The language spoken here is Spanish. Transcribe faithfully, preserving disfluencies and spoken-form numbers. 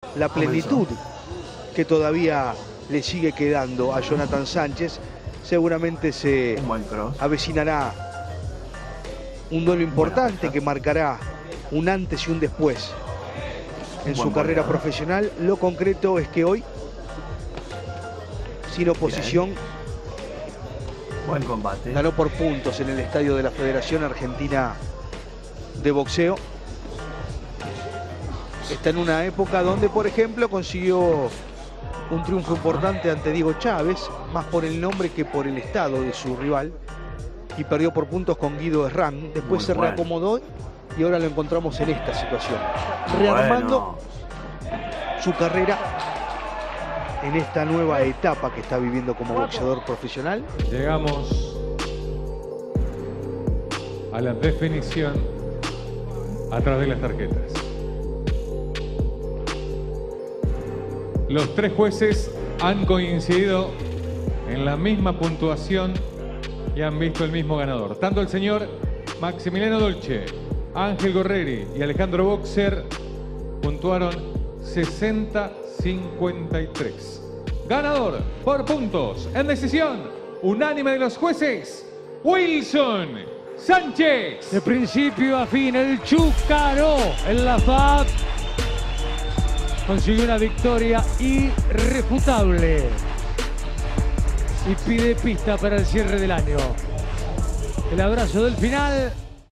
la plenitud que todavía le sigue quedando a Jonathan Sánchez. Seguramente se avecinará un duelo importante que marcará un antes y un después en su carrera profesional. Lo concreto es que hoy, sin oposición, buen combate, ganó por puntos en el estadio de la Federación Argentina de Boxeo. Está en una época donde, por ejemplo, consiguió un triunfo importante ante Diego Chávez, más por el nombre que por el estado de su rival, y perdió por puntos con Guido Herrán. Después Muy se bueno. reacomodó y ahora lo encontramos en esta situación, rearmando bueno. su carrera en esta nueva etapa que está viviendo como boxeador profesional. Llegamos a la definición a través de las tarjetas. Los tres jueces han coincidido en la misma puntuación y han visto el mismo ganador. Tanto el señor Maximiliano Dolce, Ángel Gorreri y Alejandro Boxer puntuaron sesenta cincuenta y tres. Ganador por puntos en decisión unánime de los jueces, Wilson Sánchez. De principio a fin, el Chúcaro en la F A B consiguió una victoria irrefutable y pide pista para el cierre del año. El abrazo del final.